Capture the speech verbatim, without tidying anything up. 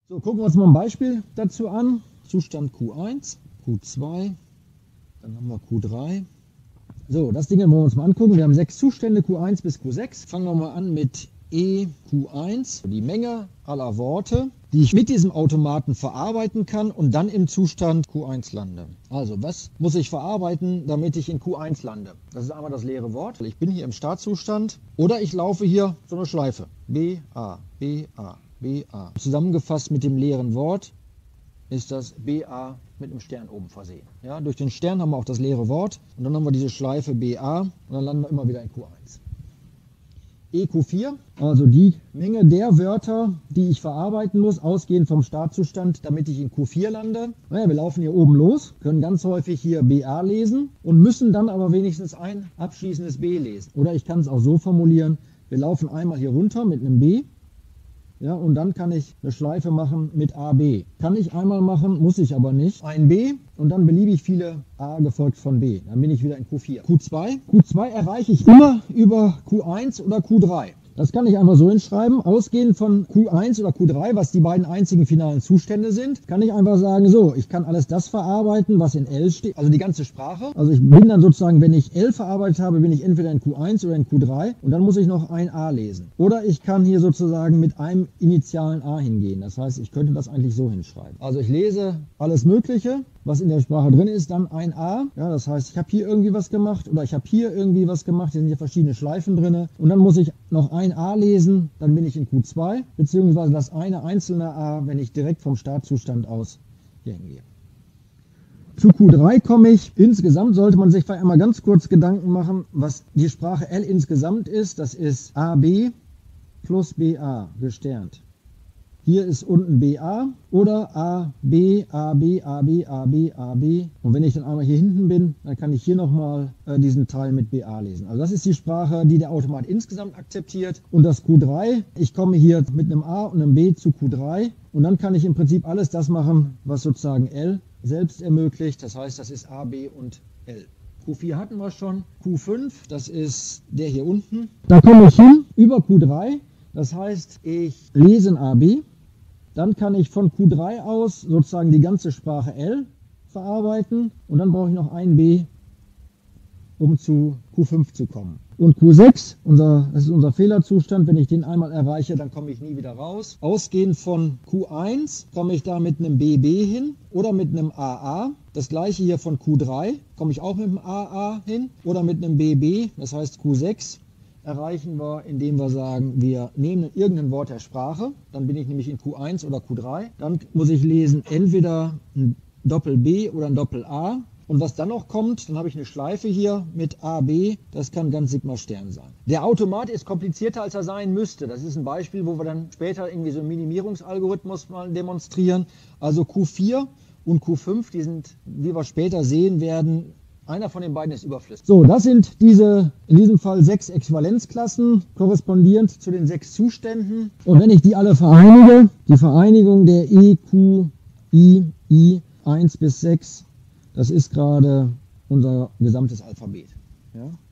So, gucken wir uns mal ein Beispiel dazu an. Zustand Q eins, Q zwei, dann haben wir Q drei. So, das Ding wollen wir uns mal angucken. Wir haben sechs Zustände, Q eins bis Q sechs. Fangen wir mal an mit E Q eins, die Menge aller Worte, die ich mit diesem Automaten verarbeiten kann und dann im Zustand Q eins lande. Also, was muss ich verarbeiten, damit ich in Q eins lande? Das ist einmal das leere Wort. Ich bin hier im Startzustand oder ich laufe hier so eine Schleife. B, A, B, A, B, A. Zusammengefasst mit dem leeren Wort ist das B A mit einem Stern oben versehen. Ja, durch den Stern haben wir auch das leere Wort und dann haben wir diese Schleife B A und dann landen wir immer wieder in Q eins. E Q vier, also die Menge der Wörter, die ich verarbeiten muss, ausgehend vom Startzustand, damit ich in Q vier lande. Naja, wir laufen hier oben los, können ganz häufig hier B A lesen und müssen dann aber wenigstens ein abschließendes B lesen. Oder ich kann es auch so formulieren, wir laufen einmal hier runter mit einem B. Ja, und dann kann ich eine Schleife machen mit A B. Kann ich einmal machen, muss ich aber nicht. Ein B und dann beliebig viele A gefolgt von B. Dann bin ich wieder in Q vier. Q zwei. Q zwei erreiche ich immer über Q eins oder Q drei. Das kann ich einfach so hinschreiben. Ausgehend von Q eins oder Q drei, was die beiden einzigen finalen Zustände sind, kann ich einfach sagen, so, ich kann alles das verarbeiten, was in L steht, also die ganze Sprache. Also ich bin dann sozusagen, wenn ich L verarbeitet habe, bin ich entweder in Q eins oder in Q drei und dann muss ich noch ein A lesen. Oder ich kann hier sozusagen mit einem initialen A hingehen. Das heißt, ich könnte das eigentlich so hinschreiben. Also ich lese alles Mögliche, was in der Sprache drin ist, dann ein A. Ja, das heißt, ich habe hier irgendwie was gemacht oder ich habe hier irgendwie was gemacht. Hier sind hier verschiedene Schleifen drin. Und dann muss ich noch ein A lesen, dann bin ich in Q zwei, beziehungsweise das eine einzelne A, wenn ich direkt vom Startzustand aus hier hingehe. Zu Q drei komme ich. Insgesamt sollte man sich vielleicht einmal ganz kurz Gedanken machen, was die Sprache L insgesamt ist. Das ist A B plus B A gesternt. Hier ist unten B A oder A B, A B, A B, A B, A B. Und wenn ich dann einmal hier hinten bin, dann kann ich hier nochmal äh, diesen Teil mit B A lesen. Also das ist die Sprache, die der Automat insgesamt akzeptiert. Und das Q drei, ich komme hier mit einem A und einem B zu Q drei. Und dann kann ich im Prinzip alles das machen, was sozusagen L selbst ermöglicht. Das heißt, das ist A, B und L. Q vier hatten wir schon. Q fünf, das ist der hier unten. Da komme ich hin über Q drei. Das heißt, ich lese ein A B. Dann kann ich von Q drei aus sozusagen die ganze Sprache L verarbeiten und dann brauche ich noch ein B, um zu Q fünf zu kommen. Und Q sechs, unser, das ist unser Fehlerzustand, wenn ich den einmal erreiche, dann komme ich nie wieder raus. Ausgehend von Q eins komme ich da mit einem B B hin oder mit einem A A. Das gleiche hier von Q drei komme ich auch mit einem A A hin oder mit einem B B, das heißt Q sechs. Erreichen wir, indem wir sagen, wir nehmen irgendein Wort der Sprache, dann bin ich nämlich in Q eins oder Q drei, dann muss ich lesen entweder ein Doppel B oder ein Doppel A und was dann noch kommt, dann habe ich eine Schleife hier mit A B, das kann ganz Sigma Stern sein. Der Automat ist komplizierter, als er sein müsste. Das ist ein Beispiel, wo wir dann später irgendwie so einen Minimierungsalgorithmus mal demonstrieren. Also Q vier und Q fünf, die sind, wie wir später sehen werden, einer von den beiden ist überflüssig. So, das sind diese, in diesem Fall sechs Äquivalenzklassen, korrespondierend zu den sechs Zuständen. Und wenn ich die alle vereinige, die Vereinigung der E, Q, I, I, eins bis sechs, das ist gerade unser gesamtes Alphabet. Ja?